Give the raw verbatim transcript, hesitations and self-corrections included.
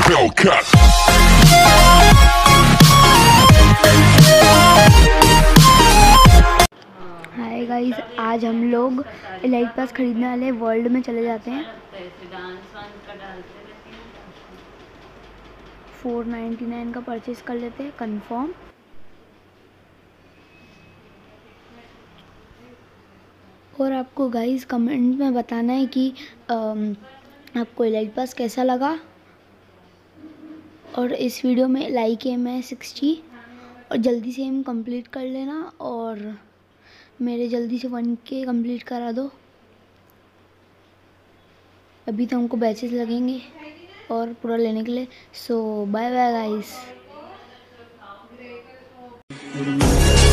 Hellcat. Hi guys, आज हम लोग एलाइट पास खरीदने वाले वर्ल्ड में चले जाते हैं। फोर नाइन्टी नाइन का परचेज कर लेते हैं कंफर्म। और आपको गाइस कमेंट में बताना है कि आम, आपको एलाइट पास कैसा लगा। और इस वीडियो में लाइक है मैं सिक्सटी, और जल्दी से हम कंप्लीट कर लेना और मेरे जल्दी से वन के कंप्लीट करा दो। अभी तो हमको बैचेस लगेंगे और पूरा लेने के लिए। So bye bye guys.